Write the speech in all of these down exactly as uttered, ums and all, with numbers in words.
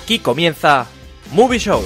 Aquí comienza Movie Show.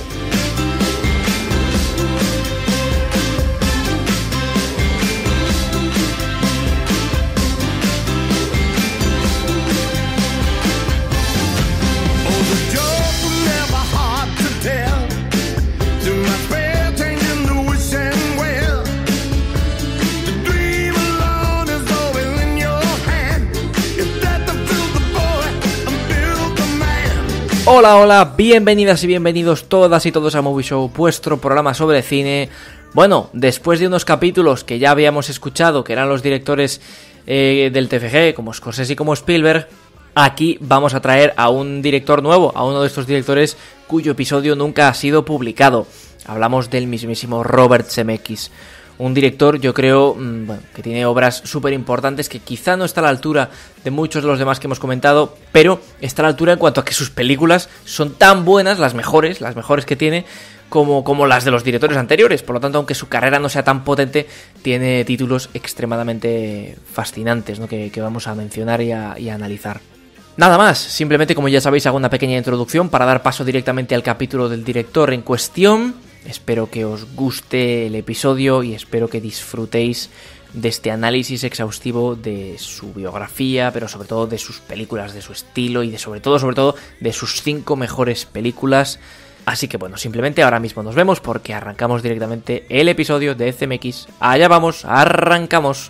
Hola, hola, bienvenidas y bienvenidos todas y todos a Movie Show, vuestro programa sobre cine. Bueno, después de unos capítulos que ya habíamos escuchado, que eran los directores eh, del T F G, como Scorsese y como Spielberg, aquí vamos a traer a un director nuevo, a uno de estos directores cuyo episodio nunca ha sido publicado. Hablamos del mismísimo Robert Zemeckis. Un director, yo creo, bueno, que tiene obras súper importantes, que quizá no está a la altura de muchos de los demás que hemos comentado, pero está a la altura en cuanto a que sus películas son tan buenas, las mejores, las mejores que tiene, como, como las de los directores anteriores. Por lo tanto, aunque su carrera no sea tan potente, tiene títulos extremadamente fascinantes, ¿no? que, que vamos a mencionar y a, y a analizar. Nada más, simplemente, como ya sabéis, hago una pequeña introducción para dar paso directamente al capítulo del director en cuestión. Espero que os guste el episodio y espero que disfrutéis de este análisis exhaustivo de su biografía, pero sobre todo de sus películas, de su estilo y de sobre todo, sobre todo, de sus cinco mejores películas. Así que bueno, simplemente ahora mismo nos vemos porque arrancamos directamente el episodio de Zemeckis. Allá vamos, arrancamos.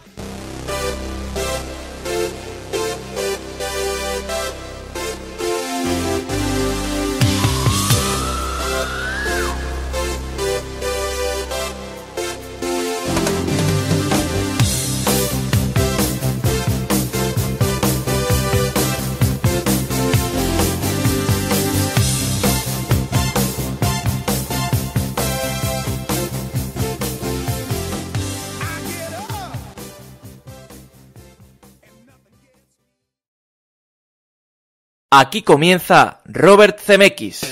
Aquí comienza Robert Zemeckis.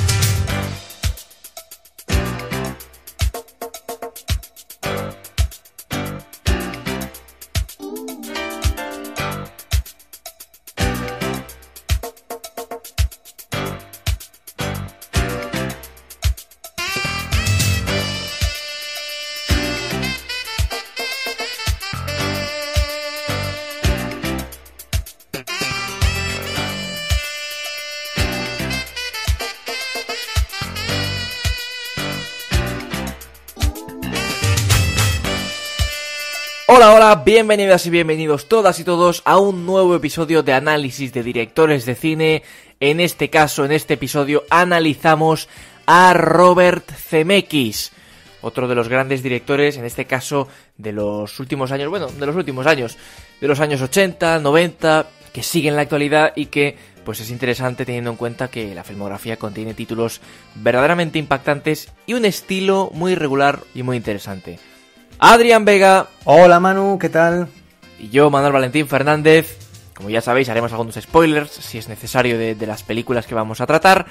Hola, hola, bienvenidas y bienvenidos todas y todos a un nuevo episodio de análisis de directores de cine. En este caso, en este episodio, analizamos a Robert Zemeckis, otro de los grandes directores, en este caso, de los últimos años, bueno, de los últimos años, de los años ochenta, noventa, que sigue en la actualidad y que, pues es interesante teniendo en cuenta que la filmografía contiene títulos verdaderamente impactantes y un estilo muy regular y muy interesante. Adrián Vega. Hola Manu, ¿qué tal? Y yo, Manuel Valentín Fernández. Como ya sabéis, haremos algunos spoilers, si es necesario, de, de las películas que vamos a tratar.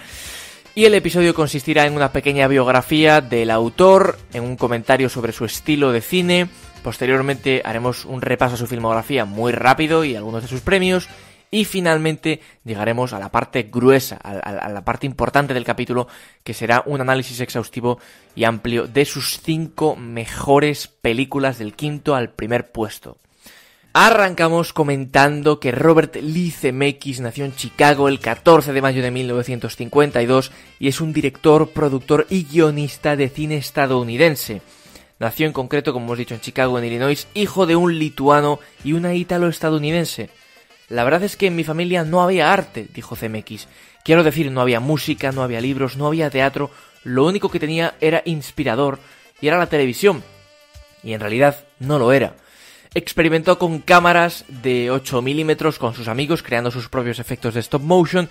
Y el episodio consistirá en una pequeña biografía del autor, en un comentario sobre su estilo de cine. Posteriormente haremos un repaso a su filmografía muy rápido y algunos de sus premios. Y finalmente llegaremos a la parte gruesa, a, a, a la parte importante del capítulo, que será un análisis exhaustivo y amplio de sus cinco mejores películas, del quinto al primer puesto. Arrancamos comentando que Robert Lee Zemeckis nació en Chicago el catorce de mayo de mil novecientos cincuenta y dos y es un director, productor y guionista de cine estadounidense. Nació en concreto, como hemos dicho, en Chicago, en Illinois, hijo de un lituano y una ítalo-estadounidense. La verdad es que en mi familia no había arte, dijo Zemeckis. Quiero decir, no había música, no había libros, no había teatro. Lo único que tenía era inspirador y era la televisión. Y en realidad no lo era. Experimentó con cámaras de ocho milímetros con sus amigos, creando sus propios efectos de stop motion.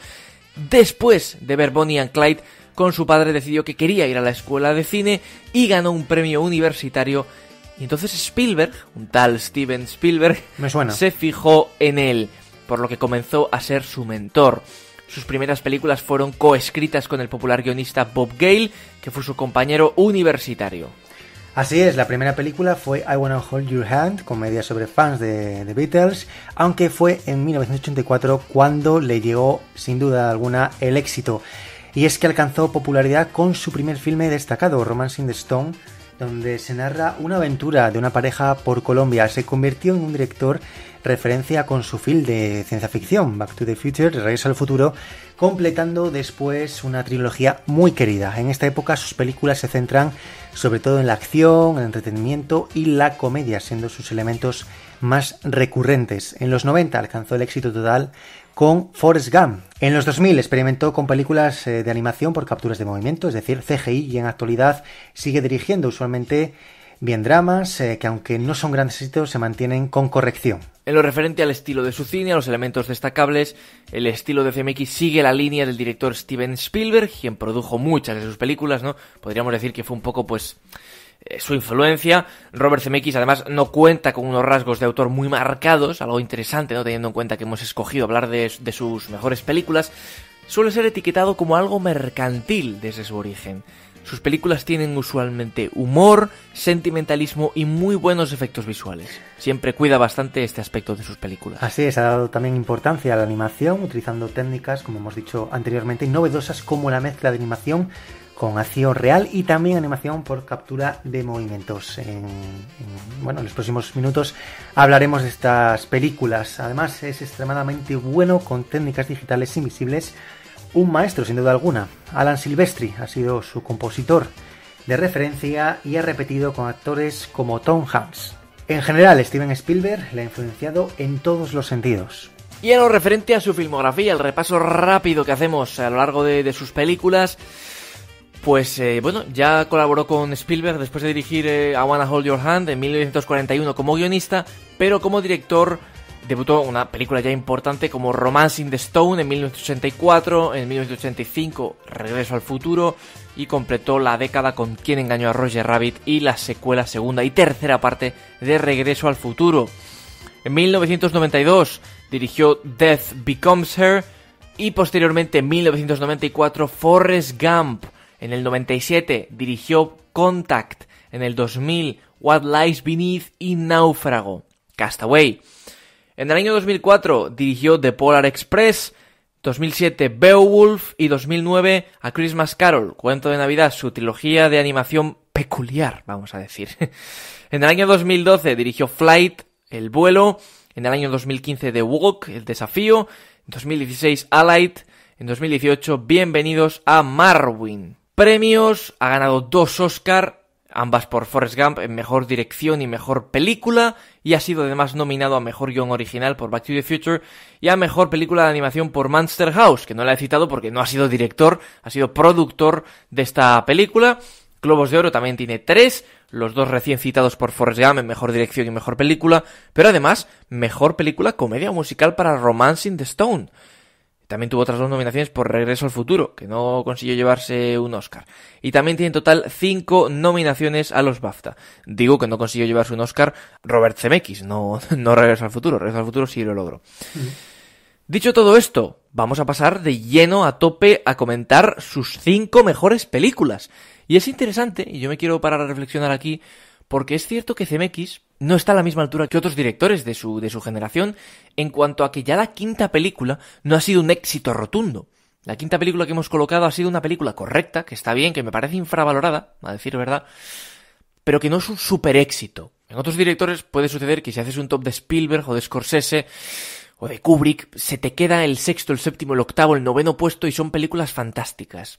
Después de ver Bonnie and Clyde, con su padre decidió que quería ir a la escuela de cine y ganó un premio universitario. Y entonces Spielberg, un tal Steven Spielberg, Me suena. se fijó en él, por lo que comenzó a ser su mentor. Sus primeras películas fueron coescritas con el popular guionista Bob Gale, que fue su compañero universitario. Así es, la primera película fue I Wanna Hold Your Hand, comedia sobre fans de The Beatles, aunque fue en mil novecientos ochenta y cuatro cuando le llegó, sin duda alguna, el éxito. Y es que alcanzó popularidad con su primer filme destacado, Romancing the Stone, donde se narra una aventura de una pareja por Colombia. Se convirtió en un director referencia con su film de ciencia ficción, Back to the Future, Regreso al Futuro, completando después una trilogía muy querida. En esta época sus películas se centran sobre todo en la acción, el entretenimiento y la comedia, siendo sus elementos más recurrentes. En los noventa alcanzó el éxito total con Forrest Gump. En los dos mil experimentó con películas de animación por capturas de movimiento, es decir, C G I, y en actualidad sigue dirigiendo usualmente bien dramas eh, que, aunque no son grandes éxitos, se mantienen con corrección. En lo referente al estilo de su cine, a los elementos destacables, el estilo de C M X sigue la línea del director Steven Spielberg, quien produjo muchas de sus películas, ¿no? Podríamos decir que fue un poco, pues, eh, su influencia. Robert Zemeckis, además, no cuenta con unos rasgos de autor muy marcados, algo interesante, ¿no? Teniendo en cuenta que hemos escogido hablar de, de sus mejores películas. Suele ser etiquetado como algo mercantil desde su origen. Sus películas tienen usualmente humor, sentimentalismo y muy buenos efectos visuales. Siempre cuida bastante este aspecto de sus películas. Así es, ha dado también importancia a la animación, utilizando técnicas, como hemos dicho anteriormente, novedosas como la mezcla de animación con acción real y también animación por captura de movimientos. En, en, bueno, en los próximos minutos hablaremos de estas películas. Además, es extremadamente bueno con técnicas digitales invisibles. Un maestro, sin duda alguna. Alan Silvestri ha sido su compositor de referencia y ha repetido con actores como Tom Hanks. En general, Steven Spielberg le ha influenciado en todos los sentidos. Y en lo referente a su filmografía, el repaso rápido que hacemos a lo largo de, de sus películas, pues eh, bueno, ya colaboró con Spielberg después de dirigir eh, I Wanna Hold Your Hand en mil novecientos cuarenta y uno como guionista, pero como director debutó una película ya importante como Romancing the Stone en mil novecientos ochenta y cuatro, en mil novecientos ochenta y cinco Regreso al Futuro, y completó la década con Quién engañó a Roger Rabbit y la secuela segunda y tercera parte de Regreso al Futuro. En mil novecientos noventa y dos dirigió Death Becomes Her y posteriormente en mil novecientos noventa y cuatro Forrest Gump. En el noventa y siete dirigió Contact, en el dos mil What Lies Beneath y Náufrago. Castaway. En el año dos mil cuatro dirigió The Polar Express, dos mil siete Beowulf y dos mil nueve A Christmas Carol, Cuento de Navidad, su trilogía de animación peculiar, vamos a decir. En el año dos mil doce dirigió Flight, El vuelo, en el año dos mil quince The Walk, El desafío, en dos mil dieciséis Allied, en dos mil dieciocho Bienvenidos a Marwyn. Premios, ha ganado dos Oscar, ambas por Forrest Gump en Mejor Dirección y Mejor Película, y ha sido además nominado a Mejor Guión Original por Back to the Future y a Mejor Película de Animación por Monster House, que no la he citado porque no ha sido director, ha sido productor de esta película. Globos de Oro también tiene tres, los dos recién citados por Forrest Gump en Mejor Dirección y Mejor Película, pero además Mejor Película Comedia Musical para Romancing the Stone. También tuvo otras dos nominaciones por Regreso al Futuro, que no consiguió llevarse un Oscar. Y también tiene en total cinco nominaciones a los BAFTA. Digo que no consiguió llevarse un Oscar Robert Zemeckis, no, no Regreso al Futuro. Regreso al Futuro sí lo logró. Mm. Dicho todo esto, vamos a pasar de lleno a tope a comentar sus cinco mejores películas. Y es interesante, y yo me quiero parar a reflexionar aquí, porque es cierto que Zemeckis no está a la misma altura que otros directores de su, de su generación en cuanto a que ya la quinta película no ha sido un éxito rotundo. La quinta película que hemos colocado ha sido una película correcta, que está bien, que me parece infravalorada, a decir verdad, pero que no es un super éxito. En otros directores puede suceder que si haces un top de Spielberg o de Scorsese o de Kubrick, se te queda el sexto, el séptimo, el octavo, el noveno puesto y son películas fantásticas.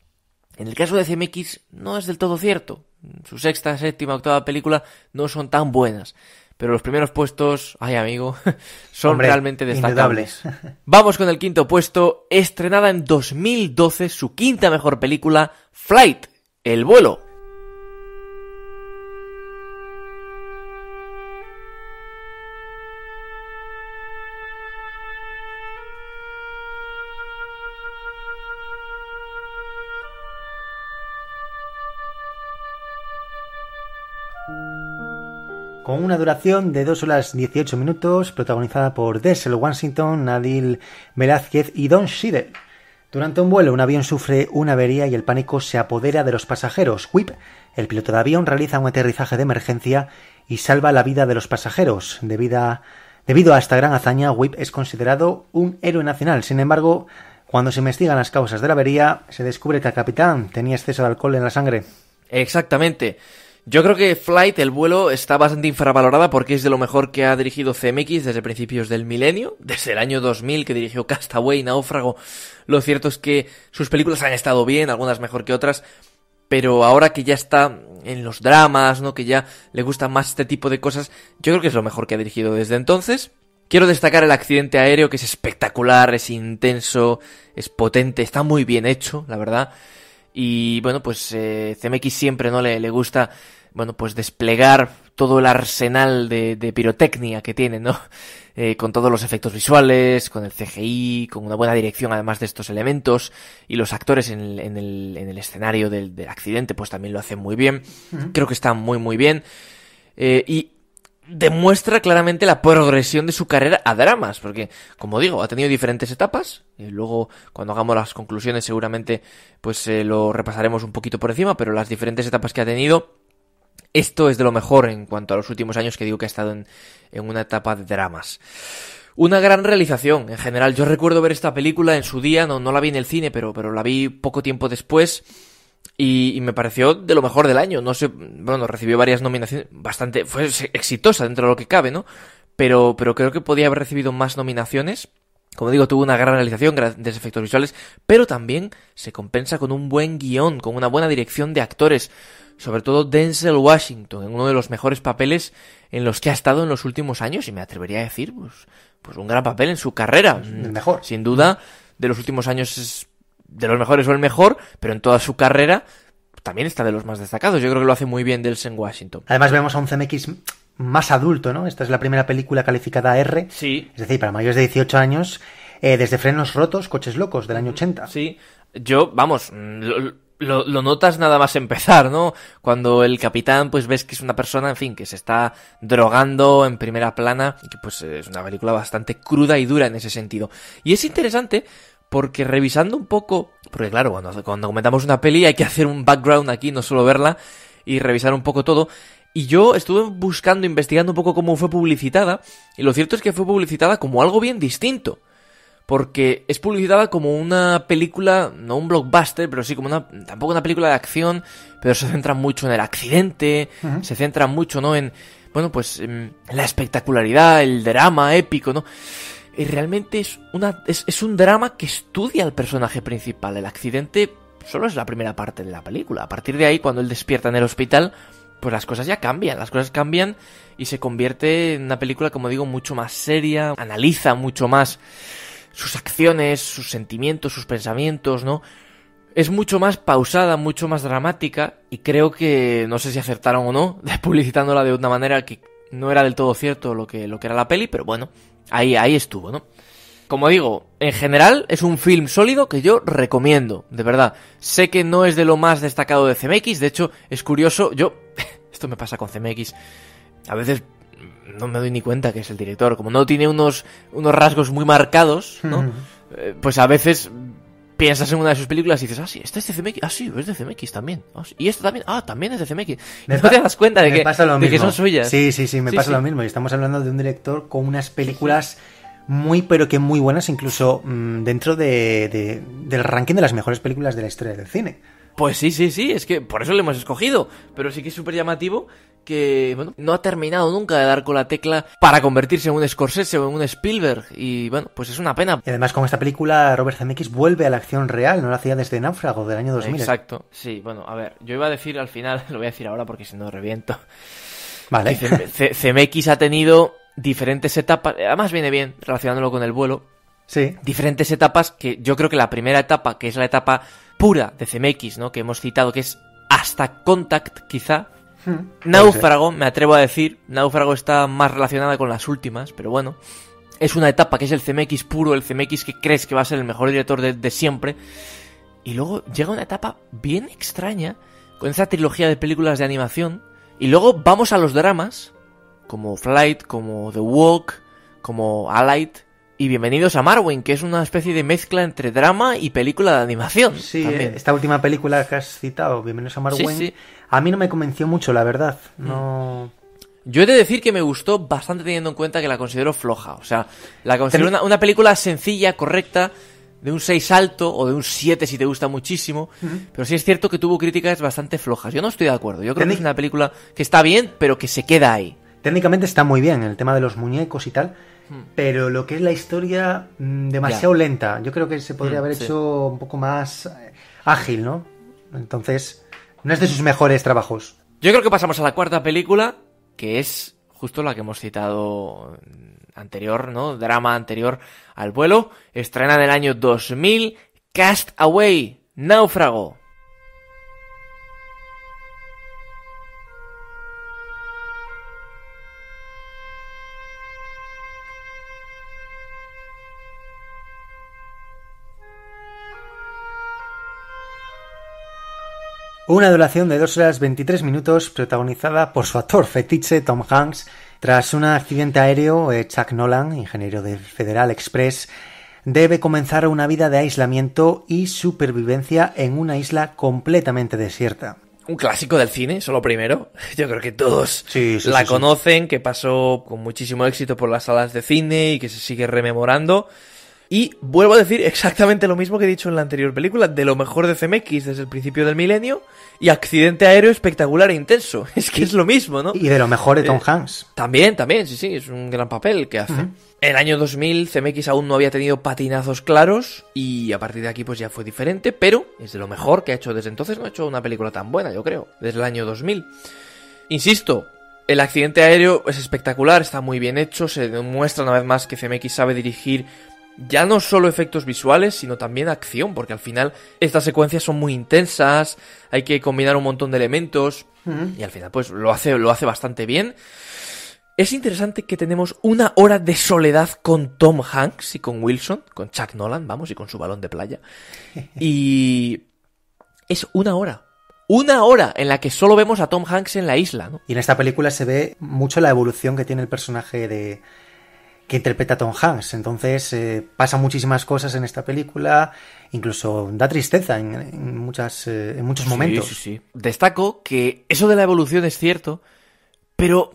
En el caso de Zemeckis no es del todo cierto. Su sexta, séptima, octava película no son tan buenas. Pero los primeros puestos, ay amigo, son Hombre, realmente destacables. Vamos con el quinto puesto, estrenada en dos mil doce, su quinta mejor película, Flight, El vuelo. Con una duración de dos horas dieciocho minutos, protagonizada por Denzel Washington, Nabil Velázquez y Don Cheadle. Durante un vuelo, un avión sufre una avería y el pánico se apodera de los pasajeros. Whip, el piloto de avión, realiza un aterrizaje de emergencia y salva la vida de los pasajeros. Debido a, debido a esta gran hazaña, Whip es considerado un héroe nacional. Sin embargo, Cuando se investigan las causas de la avería, se descubre que el capitán tenía exceso de alcohol en la sangre. Exactamente. Yo creo que Flight, el vuelo, está bastante infravalorada porque es de lo mejor que ha dirigido C M X desde principios del milenio, desde el año dos mil que dirigió Castaway, Náufrago. Lo cierto es que sus películas han estado bien, algunas mejor que otras, pero ahora que ya está en los dramas, ¿no? Que ya le gusta más este tipo de cosas, yo creo que es lo mejor que ha dirigido desde entonces. Quiero destacar el accidente aéreo, que es espectacular, es intenso, es potente, está muy bien hecho, la verdad. Y bueno, pues eh, C M X siempre no le, le gusta, bueno, pues desplegar todo el arsenal de, de pirotecnia que tiene, ¿no? Eh, con todos los efectos visuales, con el C G I, con una buena dirección además de estos elementos, y los actores en el, en el, en el escenario del, del accidente pues también lo hacen muy bien. Uh-huh. Creo que está muy muy bien. Eh, y demuestra claramente la progresión de su carrera a dramas, porque, como digo, ha tenido diferentes etapas, y luego cuando hagamos las conclusiones seguramente pues eh, lo repasaremos un poquito por encima, pero las diferentes etapas que ha tenido, esto es de lo mejor en cuanto a los últimos años que digo que ha estado en, en una etapa de dramas. Una gran realización, en general. Yo recuerdo ver esta película en su día, no, no la vi en el cine, pero, pero la vi poco tiempo después, Y, y me pareció de lo mejor del año. No sé, bueno, recibió varias nominaciones, bastante, fue exitosa dentro de lo que cabe, ¿no? Pero, pero creo que podía haber recibido más nominaciones. Como digo, tuvo una gran realización, grandes efectos visuales, pero también se compensa con un buen guión, con una buena dirección de actores. Sobre todo Denzel Washington, en uno de los mejores papeles en los que ha estado en los últimos años, y me atrevería a decir, pues, pues un gran papel en su carrera. El mejor. Sin duda, de los últimos años es de los mejores o el mejor, pero en toda su carrera también está de los más destacados. Yo creo que lo hace muy bien Denzel Washington. Además vemos a un C M X más adulto, ¿no? Esta es la primera película calificada R, sí. Es decir, para mayores de dieciocho años, eh, desde Frenos Rotos, Coches Locos, del año ochenta. Sí, yo, vamos, lo, lo, lo notas nada más empezar, ¿no? Cuando el capitán, pues ves que es una persona, en fin, que se está drogando en primera plana, y que pues es una película bastante cruda y dura en ese sentido. Y es interesante porque revisando un poco, porque claro, cuando, cuando comentamos una peli hay que hacer un background aquí, no solo verla, y revisar un poco todo. Y yo estuve buscando, investigando un poco cómo fue publicitada, y lo cierto es que fue publicitada como algo bien distinto. Porque es publicitada como una película, no un blockbuster, pero sí como una, tampoco una película de acción, pero se centra mucho en el accidente, uh-huh. se centra mucho, ¿no? En, bueno, pues, en la espectacularidad, el drama épico, ¿no? Y realmente es una es, es un drama que estudia al personaje principal. El accidente solo es la primera parte de la película. A partir de ahí, cuando él despierta en el hospital, pues las cosas ya cambian. Las cosas cambian y se convierte en una película, como digo, mucho más seria. Analiza mucho más sus acciones, sus sentimientos, sus pensamientos, ¿no? Es mucho más pausada, mucho más dramática. Y creo que, no sé si acertaron o no, publicitándola de una manera que no era del todo cierto lo que, lo que era la peli, pero bueno, ahí, ahí estuvo, ¿no? Como digo, en general es un film sólido que yo recomiendo, de verdad. Sé que no es de lo más destacado de C M X, de hecho, es curioso, yo... Esto me pasa con C M X, a veces no me doy ni cuenta que es el director, como no tiene unos, unos rasgos muy marcados, ¿no? eh, pues a veces piensas en una de sus películas y dices, ah, sí, esta es de C M X, ah, sí, es de C M X también, ah, sí. Y esta también, ah, también es de C M X. Me no pa- te das cuenta de, que, pasa lo de mismo. que son suyas. Sí, sí, sí, me sí, pasa sí. lo mismo. Y estamos hablando de un director con unas películas muy, pero que muy buenas, incluso mmm, dentro de, de, del ranking de las mejores películas de la historia del cine. Pues sí, sí, sí, es que por eso lo hemos escogido. Pero sí que es súper llamativo que, bueno, no ha terminado nunca de dar con la tecla para convertirse en un Scorsese o en un Spielberg. Y bueno, pues es una pena. Y además con esta película Robert Zemeckis vuelve a la acción real, no lo hacía desde Náufrago del año dos mil. Exacto, sí, bueno, a ver, yo iba a decir al final, lo voy a decir ahora porque si no reviento. Vale. Zemeckis ha tenido diferentes etapas, además viene bien relacionándolo con el vuelo. Sí. Diferentes etapas que yo creo que la primera etapa, que es la etapa pura de Zemeckis, ¿no? Que hemos citado, que es hasta Contact, quizá. Hmm, Náufrago, me atrevo a decir. Náufrago está más relacionada con las últimas, pero bueno. Es una etapa que es el Zemeckis puro, el Zemeckis que crees que va a ser el mejor director de, de siempre. Y luego llega una etapa bien extraña, con esa trilogía de películas de animación. Y luego vamos a los dramas, como Flight, como The Walk, como Allied. Y bienvenidos a Marwen, que es una especie de mezcla entre drama y película de animación. Sí, también. Esta última película que has citado, Bienvenidos a Marwen, sí, sí. a mí no me convenció mucho, la verdad. No. Yo he de decir que me gustó bastante teniendo en cuenta que la considero floja. O sea, la considero una, una película sencilla, correcta, de un seis alto o de un siete si te gusta muchísimo, uh-huh. pero sí es cierto que tuvo críticas bastante flojas. Yo no estoy de acuerdo. Yo creo Técnic- que es una película que está bien, pero que se queda ahí. Técnicamente está muy bien el tema de los muñecos y tal, hmm. pero lo que es la historia, mmm, demasiado ya. lenta. Yo creo que se podría hmm, haber sí. hecho un poco más ágil, ¿no? Entonces, no es de sus mejores trabajos. Yo creo que pasamos a la cuarta película, que es justo la que hemos citado anterior, ¿no? Drama anterior al vuelo. Estrena del año dos mil, Cast Away, Náufrago. Una duración de dos horas veintitrés minutos, protagonizada por su actor fetiche Tom Hanks. Tras un accidente aéreo, Chuck Nolan, ingeniero del Federal Express, debe comenzar una vida de aislamiento y supervivencia en una isla completamente desierta. Un clásico del cine, eso lo primero. Yo creo que todos sí, sí, la sí, conocen, sí. que pasó con muchísimo éxito por las salas de cine y que se sigue rememorando. Y vuelvo a decir exactamente lo mismo que he dicho en la anterior película, de lo mejor de C M X desde el principio del milenio, y accidente aéreo espectacular e intenso. Es que y, es lo mismo, ¿no? Y de lo mejor de Tom eh, Hanks. También, también, sí, sí, es un gran papel que hace. Uh-huh. En el año dos mil C M X aún no había tenido patinazos claros, y a partir de aquí pues ya fue diferente, pero es de lo mejor que ha hecho desde entonces. No ha hecho una película tan buena, yo creo, desde el año dos mil. Insisto, el accidente aéreo es espectacular, está muy bien hecho, se demuestra una vez más que C M X sabe dirigir ya no solo efectos visuales, sino también acción, porque al final estas secuencias son muy intensas, hay que combinar un montón de elementos, uh-huh. y al final pues lo hace, lo hace bastante bien. Es interesante que tenemos una hora de soledad con Tom Hanks y con Wilson, con Chuck Nolan, vamos, y con su balón de playa. Y es una hora. Una hora en la que solo vemos a Tom Hanks en la isla, ¿no? Y en esta película se ve mucho la evolución que tiene el personaje de... que interpreta a Tom Hanks. Entonces eh, pasan muchísimas cosas en esta película, incluso da tristeza en, en, muchas, eh, en muchos momentos. Sí, sí, sí. Destaco que eso de la evolución es cierto, pero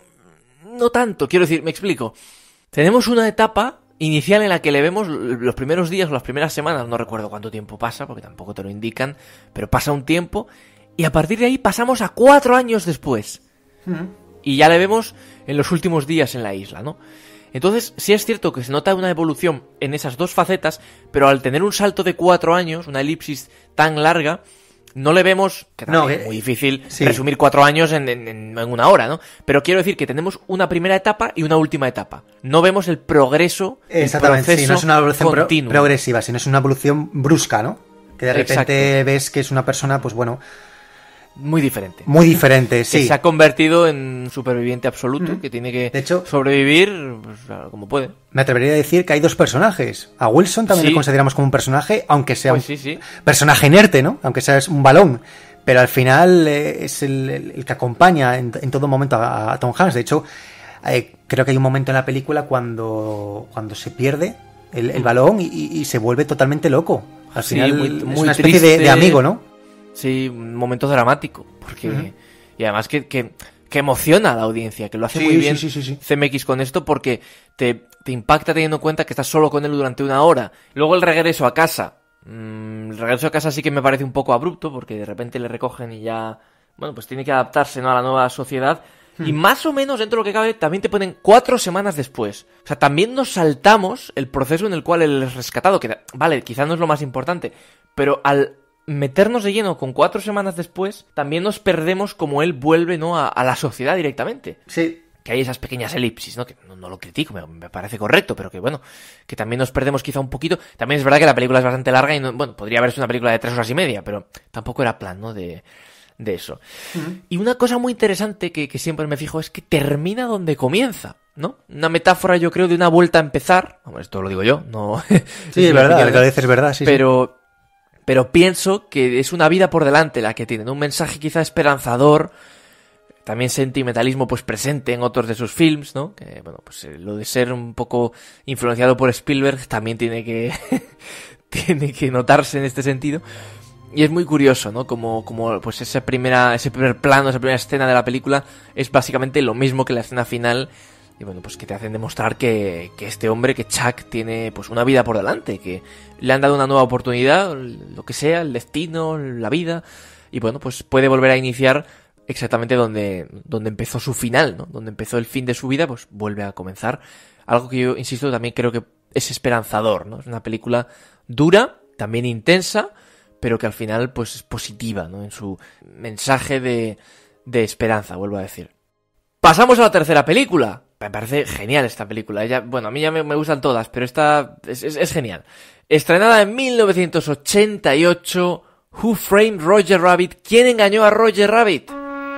no tanto. Quiero decir, me explico. Tenemos una etapa inicial en la que le vemos los primeros días o las primeras semanas, no recuerdo cuánto tiempo pasa, porque tampoco te lo indican, pero pasa un tiempo, y a partir de ahí pasamos a cuatro años después. Mm. Y ya le vemos en los últimos días en la isla, ¿no? Entonces, sí es cierto que se nota una evolución en esas dos facetas, pero al tener un salto de cuatro años, una elipsis tan larga, no le vemos, que también no, es muy difícil sí. resumir cuatro años en, en, en una hora, ¿no? Pero quiero decir que tenemos una primera etapa y una última etapa. No vemos el progreso, exactamente, el proceso sí, no es una evolución continuo. Pro- progresiva, sino es una evolución brusca, ¿no? Que de repente Exacto. ves que es una persona, pues bueno... Muy diferente. Muy diferente, sí. Que se ha convertido en superviviente absoluto, mm. que tiene que de hecho, sobrevivir pues, como puede. Me atrevería a decir que hay dos personajes. A Wilson también sí. le consideramos como un personaje, aunque sea pues un sí, sí. personaje inerte, ¿no? Aunque sea un balón. Pero al final eh, es el, el, el que acompaña en, en todo momento a, a Tom Hanks. De hecho, eh, creo que hay un momento en la película cuando, cuando se pierde el, el balón y, y, y se vuelve totalmente loco. Al sí, final muy, muy es una especie de, de amigo, ¿no? Sí, un momento dramático, porque uh-huh. y además que, que, que emociona a la audiencia, que lo hace sí, muy bien sí, sí, sí, sí. C M X con esto, porque te, te impacta teniendo en cuenta que estás solo con él durante una hora. Luego el regreso a casa, mmm, el regreso a casa sí que me parece un poco abrupto, porque de repente le recogen y ya, bueno, pues tiene que adaptarse, ¿no?, a la nueva sociedad. Hmm. Y más o menos, dentro de lo que cabe, también te ponen cuatro semanas después. O sea, también nos saltamos el proceso en el cual él es rescatado, que, vale, quizás no es lo más importante, pero al meternos de lleno con cuatro semanas después, también nos perdemos como él vuelve, ¿no?, a, a la sociedad directamente. Sí. Que hay esas pequeñas elipsis, ¿no? Que no, no lo critico, me, me parece correcto, pero que bueno, que también nos perdemos quizá un poquito. También es verdad que la película es bastante larga y, no, bueno, podría haberse una película de tres horas y media, pero tampoco era plan, ¿no?, de, de eso. Uh-huh. Y una cosa muy interesante que, que siempre me fijo es que termina donde comienza, ¿no? Una metáfora, yo creo, de una vuelta a empezar. Bueno, esto lo digo yo, no... Sí, es verdad, lo que dices es verdad, sí. Pero... Sí. Pero pienso que es una vida por delante la que tienen, un mensaje quizá esperanzador, también sentimentalismo pues presente en otros de sus films, ¿no? Que bueno, pues eh, lo de ser un poco influenciado por Spielberg también tiene que tiene que notarse en este sentido. Y es muy curioso, ¿no? Como, como pues esa primera, ese primer plano, esa primera escena de la película es básicamente lo mismo que la escena final y bueno, pues que te hacen demostrar que, que este hombre, que Chuck, tiene pues una vida por delante, que le han dado una nueva oportunidad, lo que sea, el destino, la vida, y bueno, pues puede volver a iniciar exactamente donde, donde empezó su final, ¿no? Donde empezó el fin de su vida, pues vuelve a comenzar. Algo que yo, insisto, también creo que es esperanzador, ¿no? Es una película dura, también intensa, pero que al final pues es positiva, ¿no? En su mensaje de, de esperanza, vuelvo a decir. Pasamos a la tercera película. Me parece genial esta película. Ella, bueno, a mí ya me, me gustan todas, pero esta es, es, es genial. Estrenada en mil novecientos ochenta y ocho, Who Framed Roger Rabbit? ¿Quién engañó a Roger Rabbit?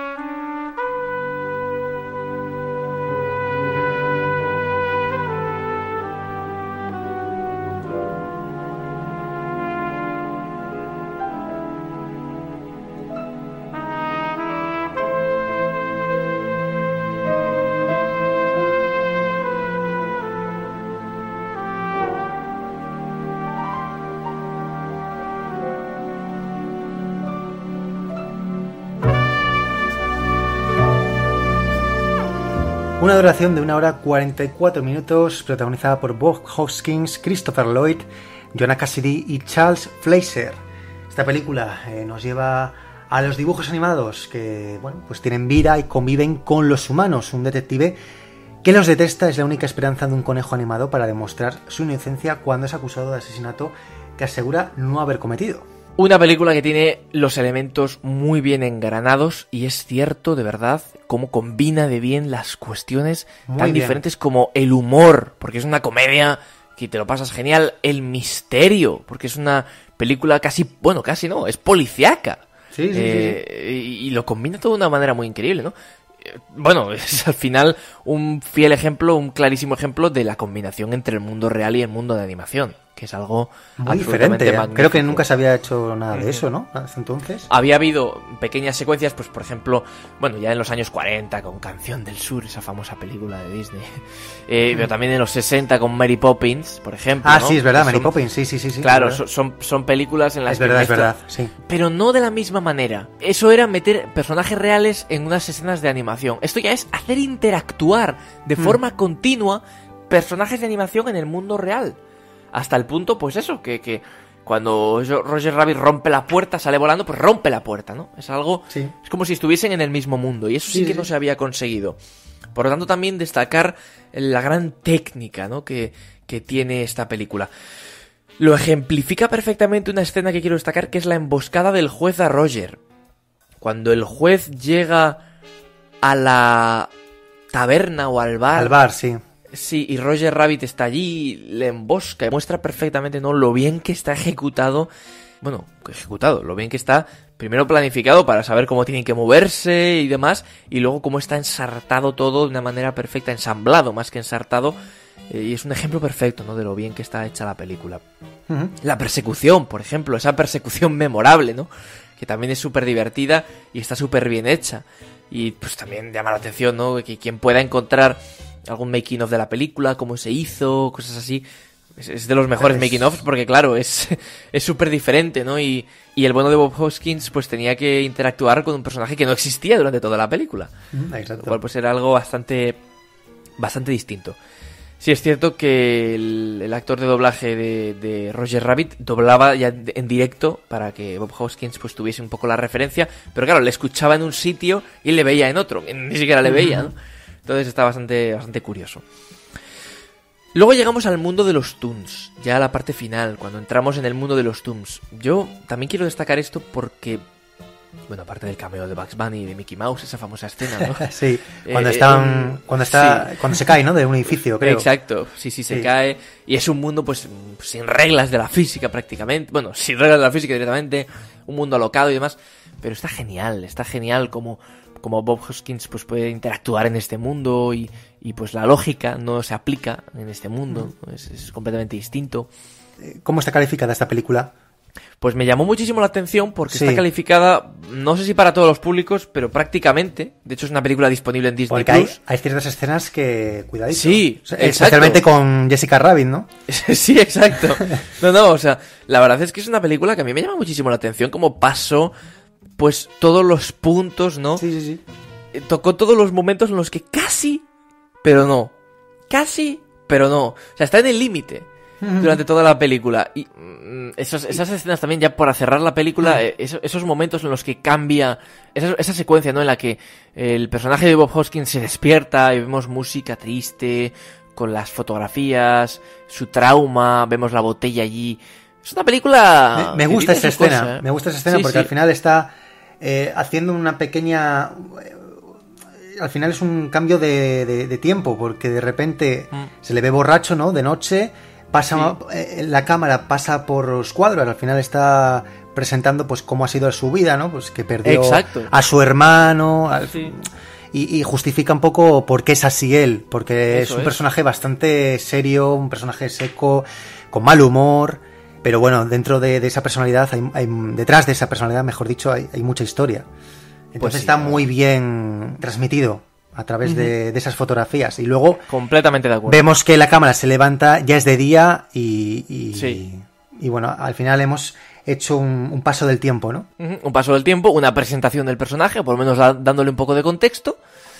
Una duración de una hora cuarenta y cuatro minutos, protagonizada por Bob Hoskins, Christopher Lloyd, Jonah Cassidy y Charles Fleischer. Esta película eh, nos lleva a los dibujos animados que, bueno, pues tienen vida y conviven con los humanos. Un detective que los detesta es la única esperanza de un conejo animado para demostrar su inocencia cuando es acusado de asesinato que asegura no haber cometido. Una película que tiene los elementos muy bien engranados y es cierto, de verdad, cómo combina de bien las cuestiones muy tan bien. Diferentes como el humor, porque es una comedia que te lo pasas genial, el misterio, porque es una película casi, bueno, casi no, es policíaca. Sí, sí, eh, sí, sí. Y, y lo combina todo de una manera muy increíble, ¿no? Bueno, es al final un fiel ejemplo, un clarísimo ejemplo de la combinación entre el mundo real y el mundo de animación, que es algo muy diferente. Magnífico. Creo que nunca se había hecho nada de eso, ¿no? Hasta entonces. Había habido pequeñas secuencias, pues por ejemplo, bueno, ya en los años cuarenta con Canción del Sur, esa famosa película de Disney, eh, mm. pero también en los sesenta con Mary Poppins, por ejemplo. Ah, ¿no? sí, es verdad, son, Mary Poppins, sí, sí, sí. sí claro, son, son, son películas en las es que... verdad, es verdad, sí. Pero no de la misma manera. Eso era meter personajes reales en unas escenas de animación. Esto ya es hacer interactuar de mm. forma continua personajes de animación en el mundo real. Hasta el punto, pues eso, que, que cuando Roger Rabbit rompe la puerta, sale volando, pues rompe la puerta, ¿no? Es algo... Sí. Es como si estuviesen en el mismo mundo. Y eso sí, sí que sí. no se había conseguido. Por lo tanto, también destacar la gran técnica, ¿no? Que, que tiene esta película. Lo ejemplifica perfectamente una escena que quiero destacar, que es la emboscada del juez a Roger. Cuando el juez llega a la taberna o al bar... Al bar, sí. Sí, y Roger Rabbit está allí, le embosca, y muestra perfectamente, ¿no?, lo bien que está ejecutado, bueno, ejecutado, lo bien que está, primero planificado para saber cómo tienen que moverse y demás, y luego cómo está ensartado todo de una manera perfecta, ensamblado más que ensartado, eh, y es un ejemplo perfecto, ¿no?, de lo bien que está hecha la película. Uh-huh. La persecución, por ejemplo, esa persecución memorable, ¿no?, que también es súper divertida y está súper bien hecha, y pues también llama la atención, ¿no?, que quien pueda encontrar algún making of de la película, cómo se hizo, cosas así, es, es de los mejores es... making ofs porque claro, es es súper diferente, ¿no? Y, y el bueno de Bob Hoskins pues tenía que interactuar con un personaje que no existía durante toda la película. Exacto. Lo cual pues era algo bastante bastante distinto. Sí, es cierto que el, el actor de doblaje de, de Roger Rabbit doblaba ya en directo para que Bob Hoskins pues tuviese un poco la referencia, pero claro, le escuchaba en un sitio y le veía en otro, ni siquiera le veía, ¿no? Entonces está bastante, bastante curioso. Luego llegamos al mundo de los Toons, ya a la parte final, cuando entramos en el mundo de los Toons. Yo también quiero destacar esto porque, bueno, aparte del cameo de Bugs Bunny y de Mickey Mouse, esa famosa escena, ¿no? Sí, cuando eh, están, cuando está, sí. cuando se cae, ¿no? De un edificio, creo. Exacto, sí, sí, se sí. cae. Y es un mundo, pues, sin reglas de la física prácticamente. Bueno, sin reglas de la física directamente, un mundo alocado y demás. Pero está genial, está genial como... como Bob Hoskins pues puede interactuar en este mundo y, y pues la lógica no se aplica en este mundo, ¿no? es, es completamente distinto. ¿Cómo está calificada esta película? Pues me llamó muchísimo la atención porque sí. está calificada, no sé si para todos los públicos, pero prácticamente. De hecho es una película disponible en Disney porque Plus. Hay, hay ciertas escenas que, cuidadito. Sí, especialmente exacto. con Jessica Rabbit, ¿no? Sí, exacto. No, no, o sea, la verdad es que es una película que a mí me llama muchísimo la atención como pasó pues todos los puntos, ¿no? Sí, sí, sí. Tocó todos los momentos en los que casi, pero no. Casi, pero no. O sea, está en el límite durante toda la película. Y mm, esos, esas escenas también, ya para cerrar la película, eh, esos, esos momentos en los que cambia, esa, esa secuencia, ¿no? En la que el personaje de Bob Hoskins se despierta y vemos música triste, con las fotografías, su trauma, vemos la botella allí. Es una película... Me, me gusta esa escena, cosa, ¿eh? me gusta esa escena Sí, porque sí. al final está eh, haciendo una pequeña... Al final es un cambio de, de, de tiempo, porque de repente mm. se le ve borracho, ¿no? De noche, pasa sí. eh, la cámara pasa por los cuadros, al final está presentando pues cómo ha sido su vida, ¿no? Pues que perdió Exacto. a su hermano, al, sí. y, y justifica un poco por qué es así él, porque Eso es un es. personaje bastante serio, un personaje seco, con mal humor, pero bueno, dentro de, de esa personalidad, hay, hay, detrás de esa personalidad, mejor dicho, hay, hay mucha historia. Entonces pues sí, está claro. muy bien transmitido a través uh-huh. de, de esas fotografías. Y luego completamente de acuerdo. Vemos que la cámara se levanta, ya es de día y, y, sí. y, y bueno, al final hemos hecho un, un paso del tiempo, ¿no? Uh-huh. Un paso del tiempo, una presentación del personaje, por lo menos da, dándole un poco de contexto.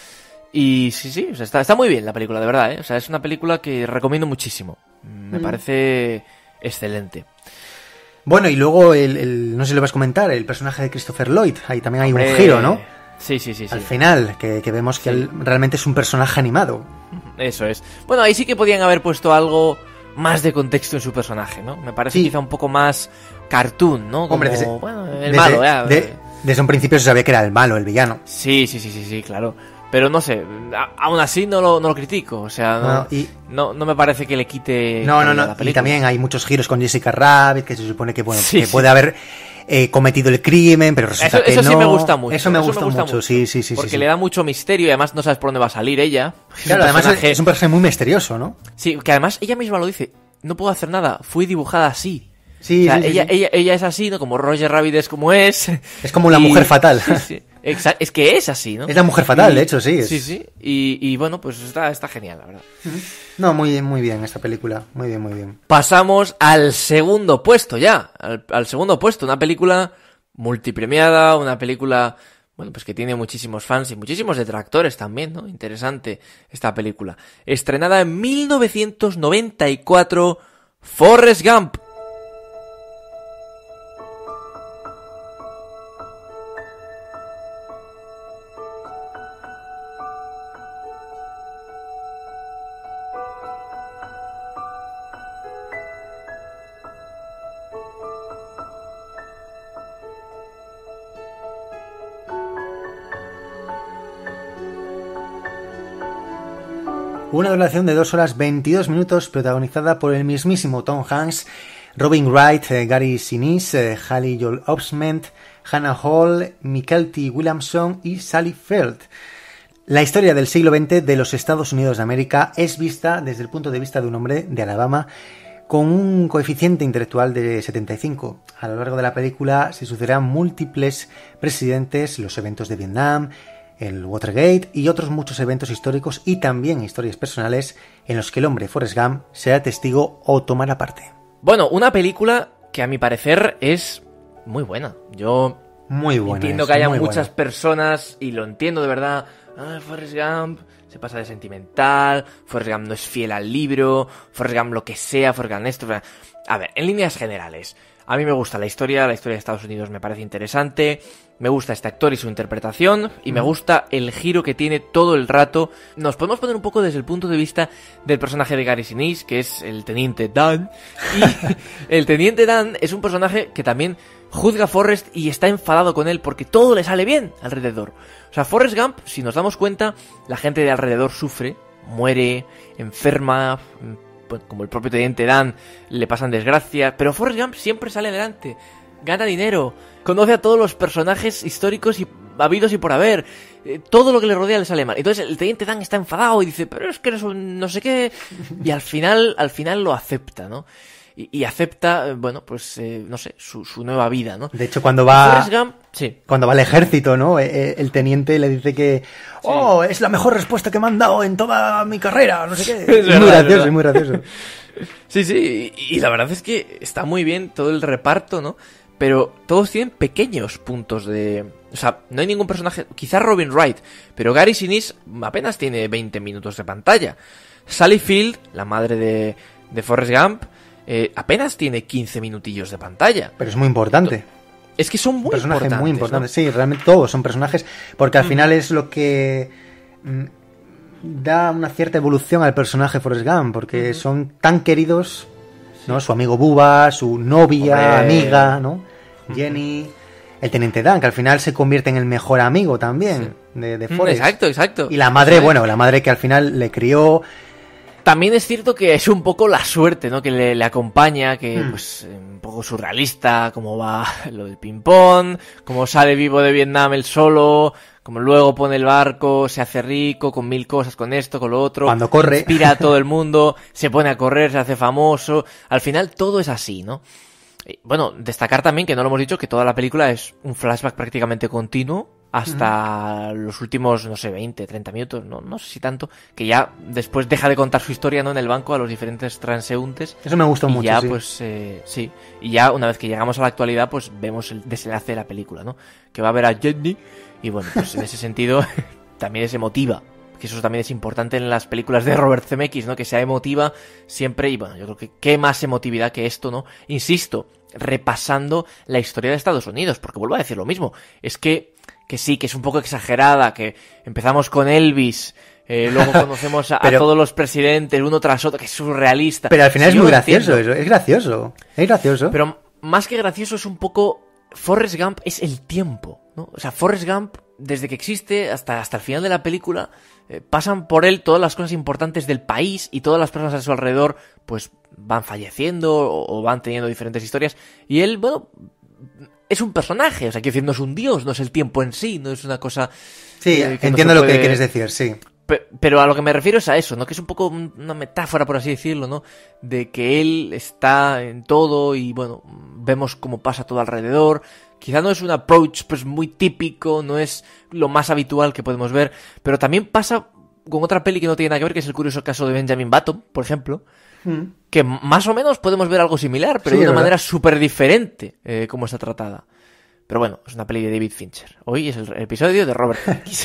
Y sí, sí, o sea, está, está muy bien la película, de verdad, ¿eh? O sea, es una película que recomiendo muchísimo. Me uh-huh. parece excelente. Bueno, y luego, el, el, no sé si lo vas a comentar, el personaje de Christopher Lloyd. Ahí también hay Hombre, un giro, ¿no? Sí, sí, sí. Al sí. final, que, que vemos que sí. él realmente es un personaje animado. Eso es. Bueno, ahí sí que podían haber puesto algo más de contexto en su personaje, ¿no? Me parece sí. quizá un poco más cartoon, ¿no? Como, Hombre, desde, bueno, el desde, malo, ya. De, desde un principio se sabía que era el malo, el villano. Sí, sí, sí, sí, sí, claro. Pero no sé, a, aún así no lo, no lo critico, o sea, no, no, y, no, no me parece que le quite no, no, no, la película. Y también hay muchos giros con Jessica Rabbit, que se supone que, bueno, sí, que sí. puede haber eh, cometido el crimen, pero resulta eso, que eso no. sí me gusta mucho. Eso me, eso gusta, me gusta mucho. mucho, sí, sí, sí. Porque sí, sí. le da mucho misterio y además no sabes por dónde va a salir ella. Claro, además personaje... es un personaje muy misterioso, ¿no? Sí, que además ella misma lo dice, no puedo hacer nada, fui dibujada así. Sí, o sea, sí, ella, sí. Ella, ella es así, ¿no? Como Roger Rabbit es como es. Es como la y... mujer fatal. Sí, sí. Exacto. Es que es así, ¿no? Es la mujer fatal, y... de hecho, sí. Es... Sí, sí. Y, y bueno, pues está, está genial, la verdad. No, muy bien, muy bien esta película. Muy bien, muy bien. Pasamos al segundo puesto ya. Al, al segundo puesto. Una película multipremiada, una película... Bueno, pues que tiene muchísimos fans y muchísimos detractores también, ¿no? Interesante esta película. Estrenada en mil novecientos noventa y cuatro, Forrest Gump. Una duración de dos horas veintidós minutos, protagonizada por el mismísimo Tom Hanks, Robin Wright, eh, Gary Sinise, eh, Haley Joel Osment, Hannah Hall, Michael T. Williamson y Sally Field. La historia del siglo veinte de los Estados Unidos de América es vista desde el punto de vista de un hombre de Alabama con un coeficiente intelectual de setenta y cinco. A lo largo de la película se sucederán múltiples presidentes, los eventos de Vietnam, el Watergate y otros muchos eventos históricos y también historias personales en los que el hombre Forrest Gump sea testigo o tomará parte. Bueno, una película que a mi parecer es muy buena. Yo muy buena entiendo es, que haya muy muchas buena. personas, y lo entiendo de verdad, ah, Forrest Gump se pasa de sentimental, Forrest Gump no es fiel al libro, Forrest Gump lo que sea, Forrest Gump esto... A ver, en líneas generales, a mí me gusta la historia, la historia de Estados Unidos me parece interesante, me gusta este actor y su interpretación, y me gusta el giro que tiene todo el rato. Nos podemos poner un poco desde el punto de vista del personaje de Gary Sinise, que es el Teniente Dan, y el Teniente Dan es un personaje que también juzga a Forrest y está enfadado con él porque todo le sale bien alrededor. O sea, Forrest Gump, si nos damos cuenta, la gente de alrededor sufre, muere, enferma, como el propio Teniente Dan, le pasan desgracias, pero Forrest Gump siempre sale adelante, gana dinero, conoce a todos los personajes históricos y habidos y por haber, eh, todo lo que le rodea le sale mal. Entonces el Teniente Dan está enfadado y dice, pero es que eres un no sé qué, y al final, al final lo acepta, ¿no? Y, y acepta, bueno, pues, eh, no sé, su, su nueva vida, ¿no? De hecho, cuando va... Forrest Gump, sí. Cuando va al ejército, ¿no? El teniente le dice que... ¡Oh, sí, es la mejor respuesta que me han dado en toda mi carrera! No sé qué. Es, es muy gracioso, es muy gracioso. Sí, sí, y, y la verdad es que está muy bien todo el reparto, ¿no? Pero todos tienen pequeños puntos de, O sea, no hay ningún personaje... Quizás Robin Wright, pero Gary Sinise apenas tiene veinte minutos de pantalla. Sally Field, la madre de, de Forrest Gump, eh, apenas tiene quince minutillos de pantalla. Pero es muy importante. Es que son muy personajes importantes, muy importantes, ¿no? Sí, realmente todos son personajes, porque al Mm. final es lo que mm, da una cierta evolución al personaje Forrest Gump, porque Mm. son tan queridos, ¿no? Su amigo Bubba, su novia, Hombre. amiga, ¿no? Jenny, el teniente Dan, que al final se convierte en el mejor amigo también de, de Mm, Forrest. Exacto, exacto. Y la madre, Eso es. bueno, la madre que al final le crió. También es cierto que es un poco la suerte, ¿no? Que le, le acompaña, que Hmm. pues un poco surrealista, cómo va lo del ping-pong, cómo sale vivo de Vietnam él solo, como luego pone el barco, se hace rico con mil cosas, con esto, con lo otro. Cuando corre. Inspira a todo el mundo, se pone a correr, se hace famoso. Al final todo es así, ¿no? Y, bueno, destacar también que no lo hemos dicho, que toda la película es un flashback prácticamente continuo hasta los últimos, no sé, veinte, treinta minutos, no, no sé si tanto, que ya después deja de contar su historia, ¿no? En el banco a los diferentes transeúntes. Eso me gustó y mucho, ya, sí. pues, eh, sí. Y ya, una vez que llegamos a la actualidad, pues vemos el desenlace de la película, ¿no? Que va a ver a Jenny. Y bueno, pues en ese sentido, también es emotiva. Que eso también es importante en las películas de Robert Zemeckis, ¿no? Que sea emotiva siempre. Y bueno, yo creo que qué más emotividad que esto, ¿no? Insisto, repasando la historia de Estados Unidos. Porque vuelvo a decir lo mismo. Es que, que sí, que es un poco exagerada. Que empezamos con Elvis. Eh, luego conocemos a, Pero- a todos los presidentes, uno tras otro, que es surrealista. Pero al final Sí, es yo muy lo gracioso entiendo. eso, es gracioso. Es gracioso. Pero más que gracioso es un poco... Forrest Gump es el tiempo, ¿no? O sea, Forrest Gump, desde que existe hasta, hasta el final de la película, eh, pasan por él todas las cosas importantes del país y todas las personas a su alrededor, pues, van falleciendo o, o van teniendo diferentes historias. Y él, bueno, es un personaje, o sea, quiero decir, no es un dios, no es el tiempo en sí, no es una cosa... Sí, eh, que no entiendo se lo que puede- quieres decir, sí. Pe- Pero a lo que me refiero es a eso, ¿no? Que es un poco un- una metáfora, por así decirlo, ¿no? De que él está en todo y, bueno, vemos cómo pasa todo alrededor. Quizá no es un approach, pues, muy típico, no es lo más habitual que podemos ver, pero también pasa con otra peli que no tiene nada que ver, que es el curioso caso de Benjamin Button, por ejemplo, Mm. que más o menos podemos ver algo similar, pero Sí, de es una verdad. manera súper diferente, eh, como está tratada. Pero bueno, es una peli de David Fincher. Hoy es el episodio de Robert Zemeckis.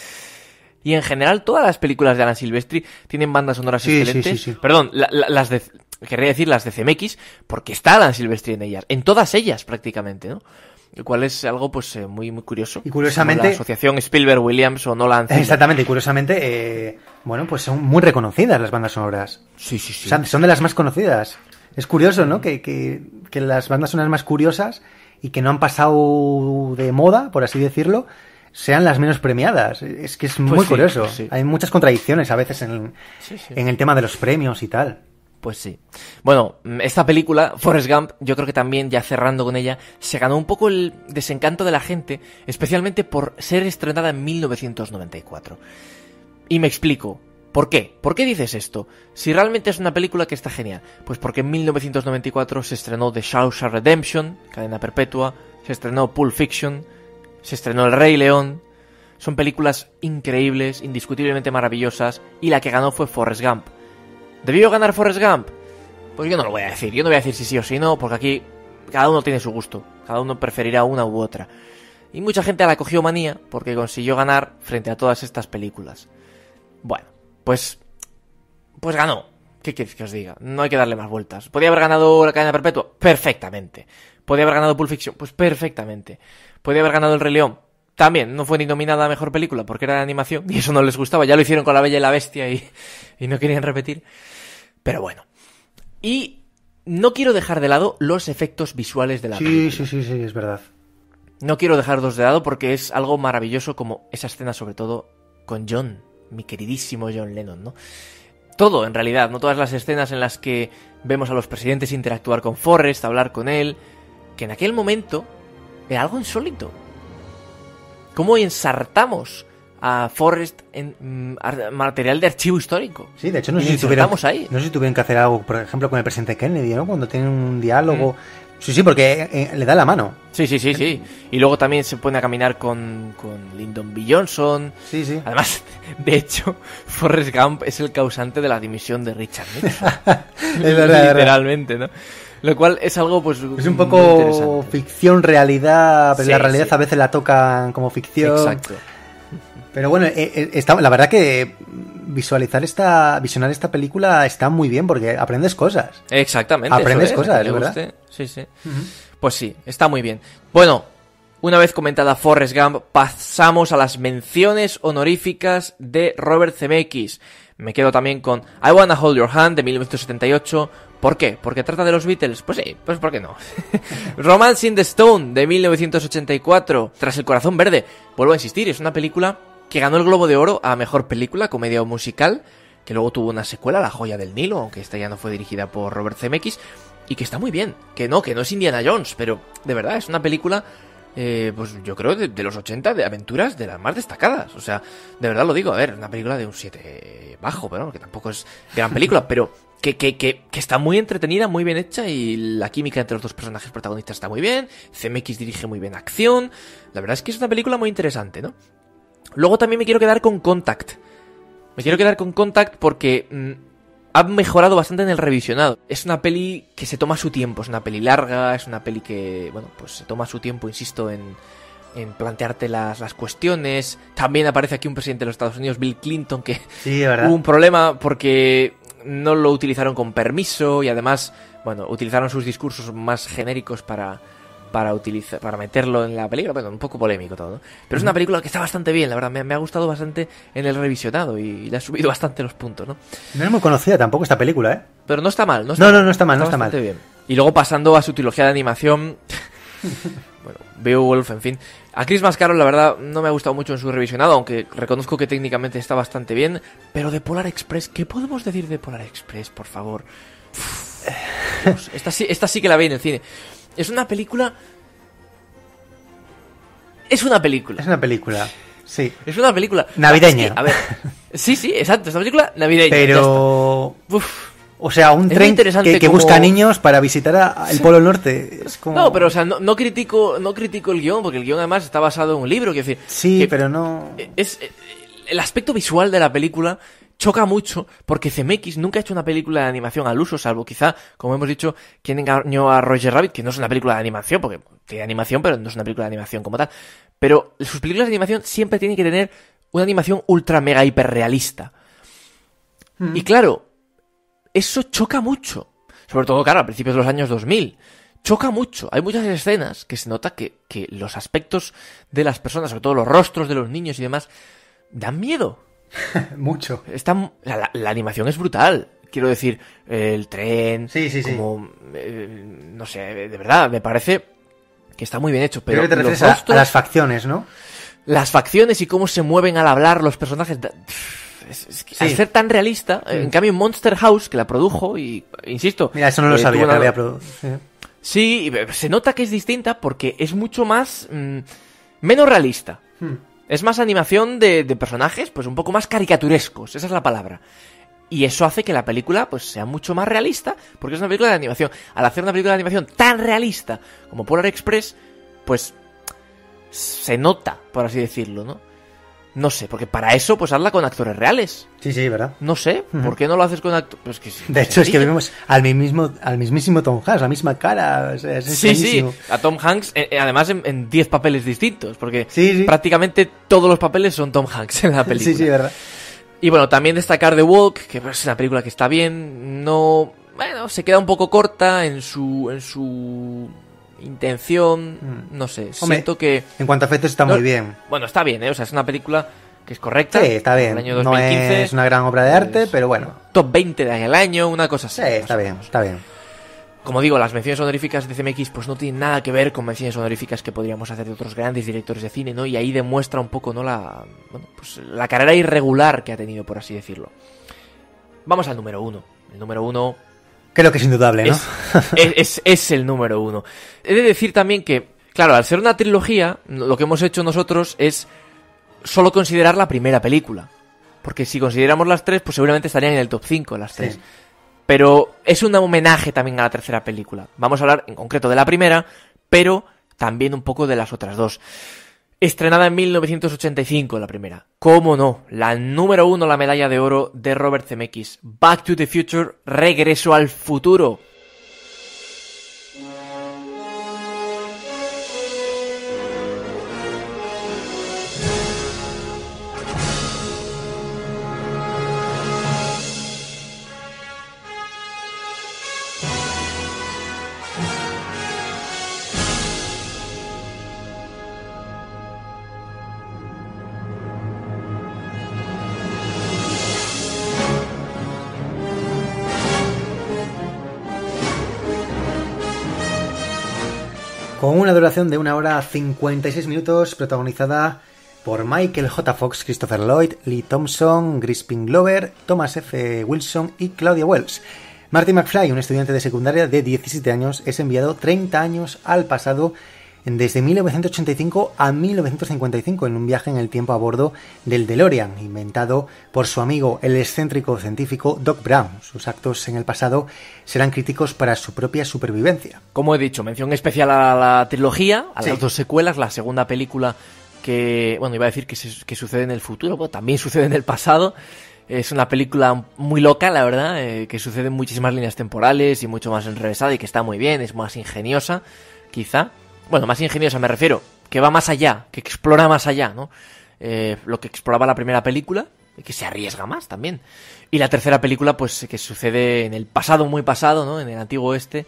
Y en general todas las películas de Alan Silvestri tienen bandas sonoras Sí, sí, excelentes. sí, sí. Perdón, la- la- las de... Querría decir las de Zemeckis, porque está Alan Silvestri en ellas. En todas ellas, prácticamente, ¿no? Lo cual es algo, pues, eh, muy, muy curioso. Y curiosamente- Como la asociación Spielberg-Williams o Nolan. Exactamente, y curiosamente, eh, bueno, pues son muy reconocidas las bandas sonoras. Sí, sí, sí. O sea, son de las más conocidas. Es curioso, ¿no? Que, que, que las bandas sonoras más curiosas y que no han pasado de moda, por así decirlo, sean las menos premiadas. Es que es muy sí, curioso. pues sí. Hay muchas contradicciones a veces en, Sí, sí. en el tema de los premios y tal. Pues sí. Bueno, esta película, Forrest Gump, yo creo que también, ya cerrando con ella, se ganó un poco el desencanto de la gente, especialmente por ser estrenada en mil novecientos noventa y cuatro. Y me explico. ¿Por qué? ¿Por qué dices esto? Si realmente es una película que está genial. Pues porque en mil novecientos noventa y cuatro se estrenó The Shawshank Redemption, Cadena Perpetua, se estrenó Pulp Fiction, se estrenó El Rey León. Son películas increíbles, indiscutiblemente maravillosas, y la que ganó fue Forrest Gump. ¿Debió ganar Forrest Gump? Pues yo no lo voy a decir, yo no voy a decir si sí o si no, porque aquí cada uno tiene su gusto, cada uno preferirá una u otra. Y mucha gente la cogió manía porque consiguió ganar frente a todas estas películas. Bueno, pues pues ganó. ¿Qué quieres que os diga? No hay que darle más vueltas. ¿Podría haber ganado La Cadena Perpetua? Perfectamente. ¿Podría haber ganado Pulp Fiction? Pues perfectamente. ¿Podría haber ganado El Rey León? También, no fue ni nominada a Mejor Película porque era de animación y eso no les gustaba. Ya lo hicieron con La Bella y la Bestia y, y no querían repetir. Pero bueno. Y no quiero dejar de lado los efectos visuales de la Sí, película. sí, sí, sí, es verdad. No quiero dejarlos de lado porque es algo maravilloso, como esa escena sobre todo con John, mi queridísimo John Lennon, ¿no? Todo, en realidad, no todas las escenas en las que vemos a los presidentes interactuar con Forrest, hablar con él, que en aquel momento era algo insólito. ¿Cómo ensartamos a Forrest en mm, ar- material de archivo histórico? Sí, de hecho, no Y sé, lo si tuvieron, insertamos ahí. no sé si tuvieron que hacer algo, por ejemplo, con el presidente Kennedy, ¿no? Cuando tienen un diálogo. Sí, sí, porque eh, le da la mano. Sí, sí, sí, sí. Y luego también se pone a caminar con, con Lyndon B. Johnson. Sí, sí. Además, de hecho, Forrest Gump es el causante de la dimisión de Richard Nixon. Es verdad, es verdad. Literalmente, ¿no? Lo cual es algo, pues... Es un poco ficción, realidad, pero sí, la realidad sí. a veces la tocan como ficción. Exacto. Pero bueno, eh, está, la verdad que visualizar esta, visionar esta película está muy bien porque aprendes cosas. Exactamente. Aprendes es, cosas, ¿verdad? Sí, sí. Uh-huh. Pues sí, está muy bien. Bueno, una vez comentada Forrest Gump, pasamos a las menciones honoríficas de Robert Zemeckis. Me quedo también con I Wanna Hold Your Hand de mil novecientos setenta y ocho. ¿Por qué? ¿Porque trata de los Beatles? Pues sí, pues ¿por qué no? Romancing the Stone de mil novecientos ochenta y cuatro. Tras el corazón verde. Vuelvo a insistir, es una película que ganó el Globo de Oro a Mejor Película, Comedia o Musical, que luego tuvo una secuela, La Joya del Nilo, aunque esta ya no fue dirigida por Robert Zemeckis, y que está muy bien. Que no, que no es Indiana Jones, pero de verdad es una película... Eh, pues yo creo de, de los ochenta, de aventuras de las más destacadas. O sea, de verdad lo digo, a ver, una película de un siete bajo, pero que tampoco es gran película, pero que, que, que, que está muy entretenida, muy bien hecha, y la química entre los dos personajes protagonistas está muy bien. Zemeckis dirige muy bien acción. La verdad es que es una película muy interesante, ¿no? Luego también me quiero quedar con Contact. Me quiero quedar con Contact porque... Mmm, ha mejorado bastante en el revisionado. Es una peli que se toma su tiempo, es una peli larga, es una peli que, bueno, pues se toma su tiempo, insisto, en, en plantearte las, las cuestiones. También aparece aquí un presidente de los Estados Unidos, Bill Clinton, que sí, ¿verdad? Hubo un problema porque no lo utilizaron con permiso y además, bueno, utilizaron sus discursos más genéricos para... para utilizar, para meterlo en la película, bueno, un poco polémico todo, ¿no? Pero es una película que está bastante bien, la verdad, me, me ha gustado bastante en el revisionado y, y le ha subido bastante los puntos, ¿no? No es muy conocida tampoco esta película, ¿eh? Pero no está mal, no está No, mal, no, no está mal, está no está mal. Bien. Y luego pasando a su trilogía de animación, bueno, Beowulf, en fin. A Christmas Carol, la verdad, no me ha gustado mucho en su revisionado, aunque reconozco que técnicamente está bastante bien, pero de Polar Express, ¿qué podemos decir de Polar Express, por favor? Uf, Dios, esta, sí, esta sí que la vi en el cine. Es una película... Es una película. Es una película, sí. Es una película... Navideña. Es que, a ver, sí, sí, exacto, es una película navideña. Pero... Uf. O sea, un es tren que, que como... busca niños para visitar a, el Polo Norte. Es como... No, pero o sea, no, no critico no critico el guión, porque el guión además está basado en un libro. Quiero decir, sí, que pero no... Es, el aspecto visual de la película choca mucho, porque Zemeckis nunca ha hecho una película de animación al uso, salvo quizá, como hemos dicho, quien engañó a Roger Rabbit, que no es una película de animación, porque tiene animación, pero no es una película de animación como tal. Pero sus películas de animación siempre tienen que tener una animación ultra mega hiper realista. Mm. Y claro, eso choca mucho. Sobre todo, claro, a principios de los años dos mil. Choca mucho. Hay muchas escenas que se nota que, que los aspectos de las personas, sobre todo los rostros de los niños y demás, dan miedo. Mucho. Está, la, la, la animación es brutal. Quiero decir, el tren, sí, sí, como, sí. Eh, no sé, de verdad, me parece que está muy bien hecho. Pero creo que te refieres a, rostros, a las facciones, ¿no? Las facciones y cómo se mueven al hablar los personajes. Es, es que sí. Al ser tan realista, sí. En cambio Monster House, que la produjo, y insisto... Mira, eso no lo eh, sabía, que una... la había producido. Sí, se nota que es distinta porque es mucho más... Mmm, menos realista. Hmm. Es más animación de, de personajes, pues un poco más caricaturescos, esa es la palabra. Y eso hace que la película pues sea mucho más realista, porque es una película de animación. Al hacer una película de animación tan realista como Polar Express, pues se nota, por así decirlo, ¿no? No sé, porque para eso pues hazla con actores reales. Sí, sí, ¿verdad? No sé, ¿por uh-huh. qué no lo haces con actores? Pues que, de hecho, es que vemos al mismo, al mismísimo Tom Hanks, la misma cara. O sea, es sí, sí, a Tom Hanks, eh, además en diez papeles distintos, porque sí, sí. prácticamente todos los papeles son Tom Hanks en la película. Sí, sí, verdad. Y bueno, también destacar The Walk, que es una película que está bien, no... Bueno, se queda un poco corta en su... en su... intención, mm. no sé, Hombre, siento que... En cuanto a efectos está no, muy bien. Bueno, está bien, ¿eh? O sea, es una película que es correcta. Sí, está bien. Año dos mil quince, no es una gran obra de arte, es, pero bueno. Top veinte de aquel año, una cosa así. Sí, está bien, está bien. Como digo, las menciones honoríficas de C M X pues no tienen nada que ver con menciones honoríficas que podríamos hacer de otros grandes directores de cine, ¿no? Y ahí demuestra un poco, ¿no? La, bueno, pues la carrera irregular que ha tenido, por así decirlo. Vamos al número uno. El número uno... Creo que es indudable, ¿no? Es, es, es, es el número uno. He de decir también que, claro, al ser una trilogía, lo que hemos hecho nosotros es solo considerar la primera película. Porque si consideramos las tres, pues seguramente estarían en el top cinco las tres. Sí. Pero es un homenaje también a la tercera película. Vamos a hablar en concreto de la primera, pero también un poco de las otras dos. Estrenada en mil novecientos ochenta y cinco la primera. ¿Cómo no? La número uno, la medalla de oro de Robert Zemeckis. Back to the Future, Regreso al Futuro. Con una duración de una hora cincuenta y seis minutos, protagonizada por Michael J. Fox, Christopher Lloyd, Lee Thompson, Crispin Glover, Thomas F. Wilson y Claudia Wells. Marty McFly, un estudiante de secundaria de diecisiete años, es enviado treinta años al pasado desde mil novecientos ochenta y cinco a mil novecientos cincuenta y cinco en un viaje en el tiempo a bordo del DeLorean, inventado por su amigo el excéntrico científico Doc Brown. Sus actos en el pasado serán críticos para su propia supervivencia. Como he dicho, mención especial a la trilogía, a Sí. las dos secuelas, la segunda película que, bueno, iba a decir que, se, que sucede en el futuro, pero también sucede en el pasado. Es una película muy loca, la verdad, eh, que sucede en muchísimas líneas temporales y mucho más enrevesada y que está muy bien, es más ingeniosa, quizá. Bueno, más ingeniosa me refiero, que va más allá, que explora más allá, ¿no? Eh, lo que exploraba la primera película, y que se arriesga más también. Y la tercera película, pues, que sucede en el pasado muy pasado, ¿no? En el antiguo oeste,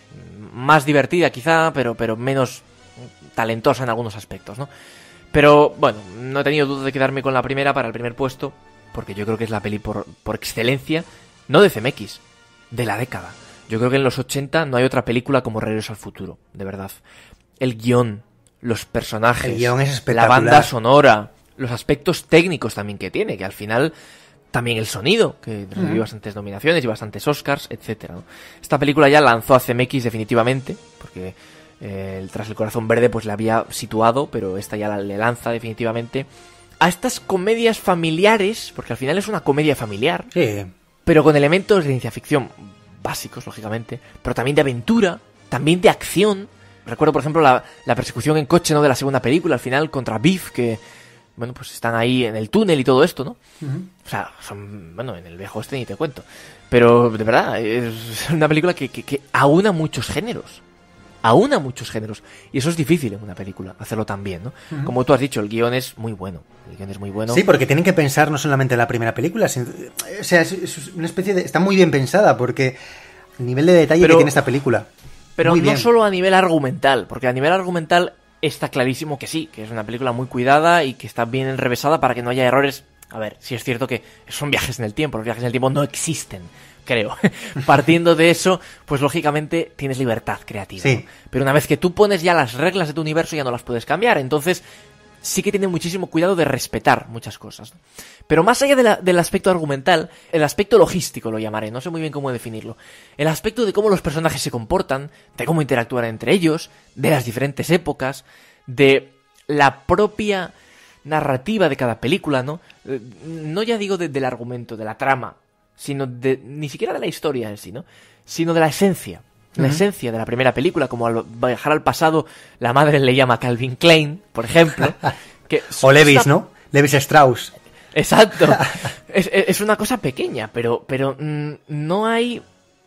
más divertida quizá, pero, pero menos talentosa en algunos aspectos, ¿no? Pero, bueno, no he tenido duda de quedarme con la primera para el primer puesto, porque yo creo que es la peli por, por excelencia, no de C M X, de la década. Yo creo que en los ochenta no hay otra película como Regreso al Futuro, de verdad. El guión, los personajes, El guión es la espectacular. banda sonora, los aspectos técnicos también que tiene, que al final también el sonido, que recibió Mm. bastantes nominaciones y bastantes Oscars, etcétera, ¿no? Esta película ya lanzó a C M X definitivamente, porque eh, el Tras el Corazón Verde pues la había situado, pero esta ya la, le lanza definitivamente a estas comedias familiares, porque al final es una comedia familiar, Sí. pero con elementos de ciencia ficción básicos, lógicamente, pero también de aventura, también de acción. Recuerdo, por ejemplo, la, la persecución en coche, ¿no?, de la segunda película, al final, contra Biff, que, bueno, pues están ahí en el túnel y todo esto, ¿no? Uh-huh. O sea, son, bueno, en el viejo este ni te cuento. Pero, de verdad, es una película que, que, que aúna muchos géneros. Aúna muchos géneros. Y eso es difícil en una película, hacerlo tan bien, ¿no? Uh-huh. Como tú has dicho, el guión es muy bueno. El guión es muy bueno. Sí, porque tienen que pensar no solamente en la primera película, sino, o sea, es, es una especie de... Está muy bien pensada, porque el nivel de detalle Pero- que tiene esta película. Pero Muy no bien. solo a nivel argumental, porque a nivel argumental está clarísimo que sí, que es una película muy cuidada y que está bien enrevesada para que no haya errores. A ver, sí es cierto que son viajes en el tiempo, los viajes en el tiempo no existen, creo. Partiendo de eso, pues lógicamente tienes libertad creativa. Sí. ¿no? Pero una vez que tú pones ya las reglas de tu universo ya no las puedes cambiar, entonces sí que tiene muchísimo cuidado de respetar muchas cosas, ¿no? Pero más allá de la, del aspecto argumental, el aspecto logístico lo llamaré, no sé muy bien cómo definirlo. El aspecto de cómo los personajes se comportan, de cómo interactúan entre ellos, de las diferentes épocas, de la propia narrativa de cada película, ¿no? Eh, No ya digo de- del argumento, de la trama, sino de, ni siquiera de la historia en sí, ¿no? Sino de la esencia. La Ujú. esencia de la primera película, como al viajar al pasado, la madre le llama Calvin Klein, por ejemplo. Que O Levis, esta- ¿no? Levis Strauss. Exacto. es, es- es una cosa pequeña, pero, pero mm, no hay...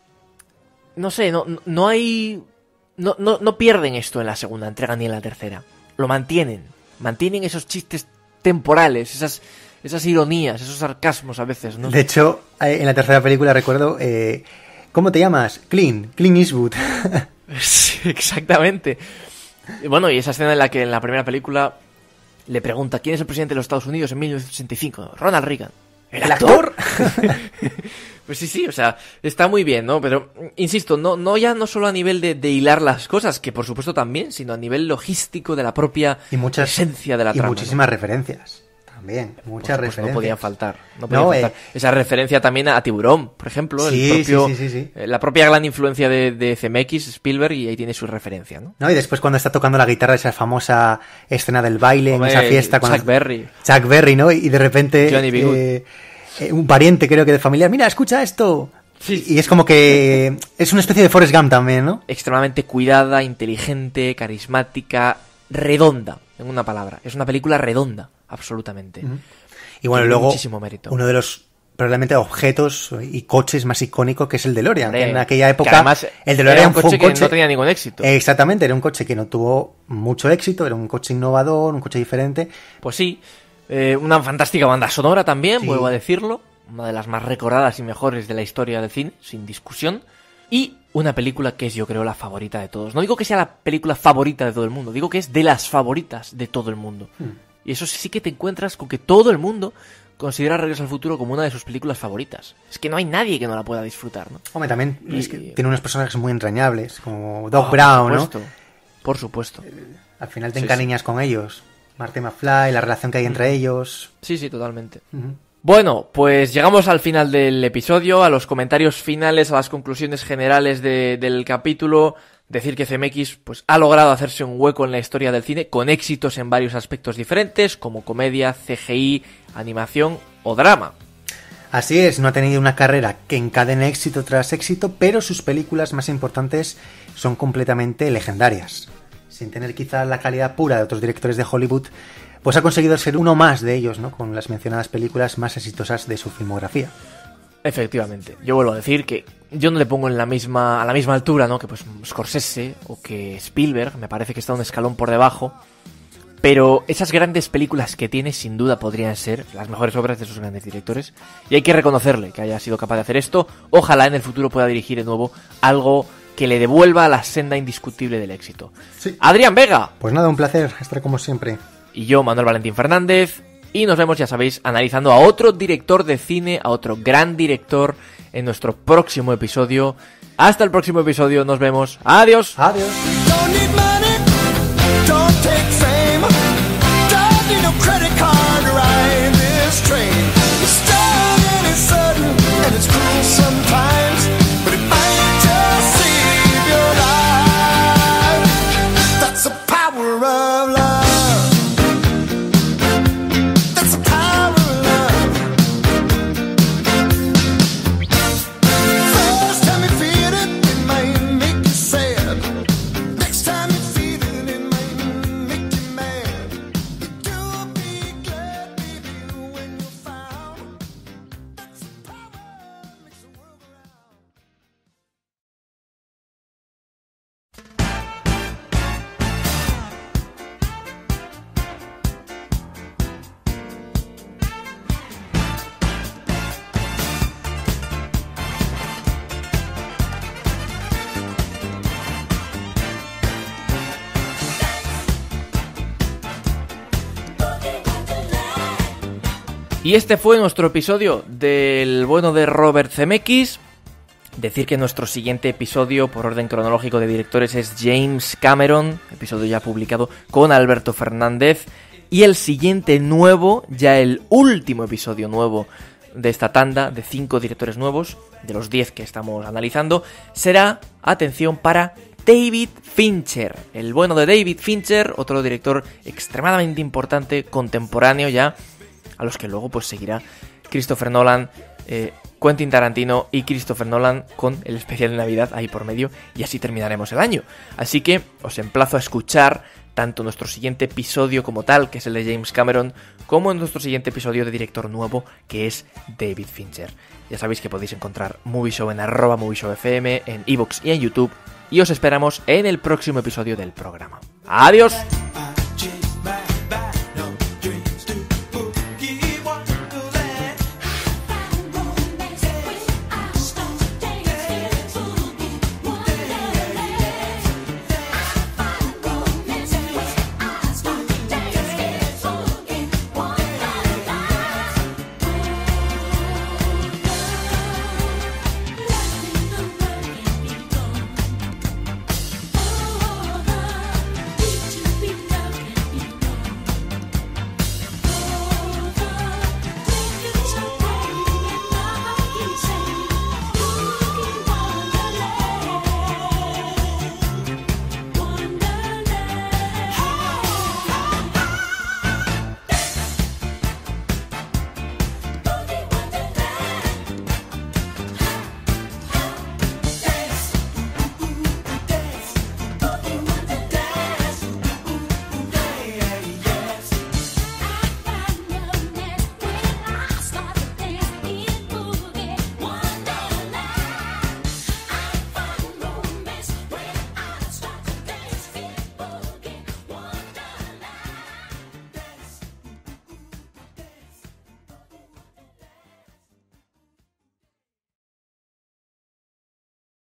No sé, no, no- no hay... No, no, no pierden esto en la segunda entrega ni en la tercera. Lo mantienen. Mantienen esos chistes temporales, esas, esas ironías, esos sarcasmos a veces, ¿no? De hecho, eh, en la tercera película recuerdo... Eh, ¿Cómo te llamas? Clint. Clint Eastwood. Sí, exactamente. Y bueno, y esa escena en la que en la primera película le pregunta ¿quién es el presidente de los Estados Unidos en mil novecientos ochenta y cinco? Ronald Reagan. ¿El, ¿El actor? Pues sí, sí, o sea, está muy bien, ¿no? Pero, insisto, no, no ya no solo a nivel de, de hilar las cosas, que por supuesto también, sino a nivel logístico de la propia Y muchas, esencia de la y trama. muchísimas referencias. También, ¿no? muchas Por supuesto, referencias. no podían faltar. No podían No, faltar. eh, Esa referencia también a Tiburón, por ejemplo. Sí, el propio, sí, sí, sí, sí. eh, La propia gran influencia de, de C M X, Spielberg, y ahí tiene su referencia, ¿no? ¿No? Y después cuando está tocando la guitarra, esa famosa escena del baile Hombre, en esa fiesta. Cuando... Chuck Berry. Chuck Berry, ¿no? Y de repente... Johnny B. Good. eh, eh, un pariente, creo que de familiar, mira, escucha esto. Sí. Y es como que... Es una especie de Forrest Gump también, ¿no? Extremadamente cuidada, inteligente, carismática, redonda, en una palabra. Es una película redonda, absolutamente. Ujú. Y bueno, Tiene luego muchísimo mérito. uno de los probablemente objetos y coches más icónicos que es el DeLorean. Hombre, Que en aquella que época además el DeLorean era un fue coche un que coche... no tenía ningún éxito. Exactamente, era un coche que no tuvo mucho éxito, era un coche innovador, un coche diferente. Pues sí, eh, una fantástica banda sonora también, Sí. vuelvo a decirlo. Una de las más recordadas y mejores de la historia del cine, sin discusión. Y una película que es, yo creo, la favorita de todos. No digo que sea la película favorita de todo el mundo, digo que es de las favoritas de todo el mundo. Hmm. Y eso sí que te encuentras con que todo el mundo considera Regreso al Futuro como una de sus películas favoritas. Es que no hay nadie que no la pueda disfrutar, ¿no? Hombre, también Y- es que tiene unos personajes muy entrañables, como Doc Oh, Brown, por ¿no? supuesto. Por supuesto. Eh, al final te sí, encariñas sí. con ellos. Marty McFly, la relación que hay entre mm. ellos. Sí, sí, totalmente. Uh-huh. Bueno, pues llegamos al final del episodio, a los comentarios finales, a las conclusiones generales de, del capítulo. Decir que C M X pues, ha logrado hacerse un hueco en la historia del cine, con éxitos en varios aspectos diferentes, como comedia, C G I, animación o drama. Así es, no ha tenido una carrera que encadene éxito tras éxito, pero sus películas más importantes son completamente legendarias. Sin tener quizá la calidad pura de otros directores de Hollywood, pues ha conseguido ser uno más de ellos, ¿no? Con las mencionadas películas más exitosas de su filmografía. Efectivamente, yo vuelvo a decir que yo no le pongo en la misma a la misma altura, ¿no? Que pues Scorsese o que Spielberg, me parece que está un escalón por debajo, pero esas grandes películas que tiene sin duda podrían ser las mejores obras de esos grandes directores y hay que reconocerle que haya sido capaz de hacer esto. Ojalá en el futuro pueda dirigir de nuevo algo que le devuelva la senda indiscutible del éxito. Sí. Adrián Vega. Pues nada, un placer estar como siempre. Y yo, Manuel Valentín Fernández. Y nos vemos, ya sabéis, analizando a otro director de cine, a otro gran director en nuestro próximo episodio. Hasta el próximo episodio, nos vemos. Adiós. Adiós. Y este fue nuestro episodio del bueno de Robert Zemeckis. Decir que nuestro siguiente episodio, por orden cronológico de directores, es James Cameron, episodio ya publicado con Alberto Fernández. Y el siguiente nuevo, ya el último episodio nuevo de esta tanda de cinco directores nuevos, de los diez que estamos analizando, será, atención, para David Fincher. El bueno de David Fincher, otro director extremadamente importante, contemporáneo ya, a los que luego pues seguirá Christopher Nolan, eh, Quentin Tarantino y Christopher Nolan con el especial de Navidad ahí por medio, y así terminaremos el año. Así que os emplazo a escuchar tanto nuestro siguiente episodio como tal, que es el de James Cameron, como en nuestro siguiente episodio de director nuevo, que es David Fincher. Ya sabéis que podéis encontrar Movie Show en arroba Movie Show F M, en iVoox y en YouTube, y os esperamos en el próximo episodio del programa. ¡Adiós!